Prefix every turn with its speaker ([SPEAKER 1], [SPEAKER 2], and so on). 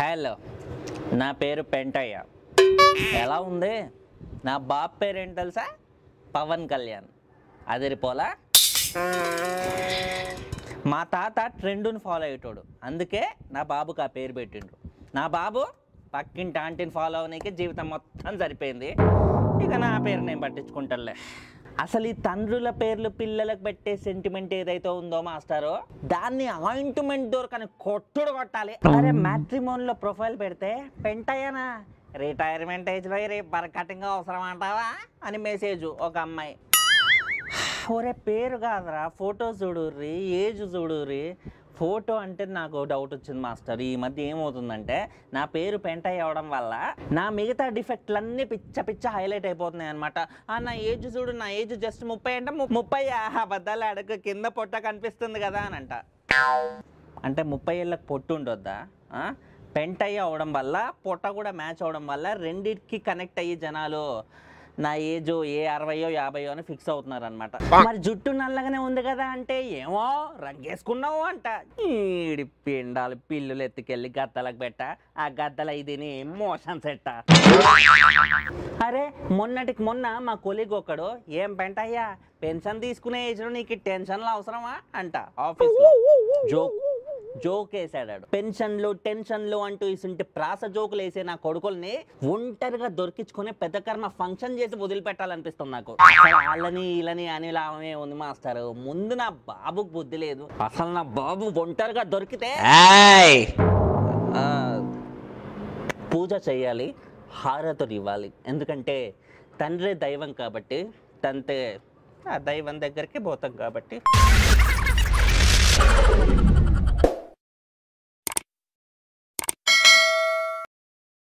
[SPEAKER 1] Hello, నా పేరు పెంటయ్య. ఎలా ఉంది? నా బాబు పేరేంటి తెలుసా? పవన్ కళ్యాణ్. అదిరిపోలా. మా తాత ట్రెండ్ని ఫాలో అయ్యేటోడు, అందుకే నా బాబుకి ఆ పేరు పెట్టిండ్రు. నా బాబు పక్కింటి ఆంటీని ఫాలో అవనీకి జీవితం మొత్తం సరిపోయింది. ఇక నా పేరు నేను పట్టించుకుంటానులే. అసలు ఈ తండ్రుల పేర్లు పిల్లలకు పెట్టే సెంటిమెంట్ ఏదైతే ఉందో మాస్టారు, దాన్ని ఆయింట్మెంట్ దొరకని కొట్టుడు కొట్టాలి. అరే మ్యాట్రిమోన్లో ప్రొఫైల్ పెడితే పెంటయ్యనా రిటైర్మెంట్ ఏజ్లో రేపు బరకటింగ్ అవసరం అంటావా అని మెసేజ్ ఒక అమ్మాయి. ఒరే పేరు కాదురా, ఫోటో చూడుర్రి, ఏజ్ చూడుర్రి. ఫోటో అంటే నాకు డౌట్ వచ్చింది మాస్టర్. ఈ మధ్య ఏమవుతుందంటే నా పేరు పెంటయ్య అవడం వల్ల నా మిగతా డిఫెక్ట్లన్నీ పిచ్చ హైలైట్ అయిపోతున్నాయి అనమాట. నా ఏజ్ చూడు, నా ఏజ్ జస్ట్ 30 అంటే 30 అబద్ధాలు అడగ, కింద పొట్ట కనిపిస్తుంది కదా అని అంట. అంటే 30 ఏళ్ళకి పొట్టు ఉండొద్దా? పెంటయ్య అవడం వల్ల పొట్ట కూడా మ్యాచ్ అవడం వల్ల రెండింటికి కనెక్ట్ అయ్యి జనాలు నా ఏజ్ ఏ 60 50 అని ఫిక్స్ అవుతున్నారు అనమాట. మరి జుట్టు నల్లగానే ఉంది కదా అంటే ఏమో రంగేసుకున్నావు అంట. ఈడి పిండాలు పిల్లులు ఎత్తుకెళ్ళి గద్దలకు పెట్ట, ఆ గద్దల ఇదిని మోషన్ సెట్ట. అరే మొన్నటికి మొన్న మా కొలీగ్ ఒకడు, ఏం పెంటయ్యా పెన్షన్ తీసుకునే ఏజ్లో నీకు టెన్షన్లు అవసరమా అంట ఆఫీస్లో. జోక్ వేసాడాడు. పెన్షన్లు టెన్షన్లు అంటూ ఇసుంటి ప్రాస జోకులు వేసే నా కొడుకుల్ని ఒంటరిగా దొరికించుకుని పెద్ద కర్మ ఫంక్షన్ చేసి వదిలిపెట్టాలనిపిస్తుంది నాకు. వాళ్ళని వీళ్ళని అని లాభమే ఉంది మాస్టర్. ముందు నా బాబుకు బుద్ధి లేదు. అసలు నా బాబు ఒంటరిగా దొరికితే పూజ చేయాలి, హారతులు ఇవ్వాలి. ఎందుకంటే తండ్రి దైవం కాబట్టి, తంతే ఆ దైవం దగ్గరికి పోతాం కాబట్టి.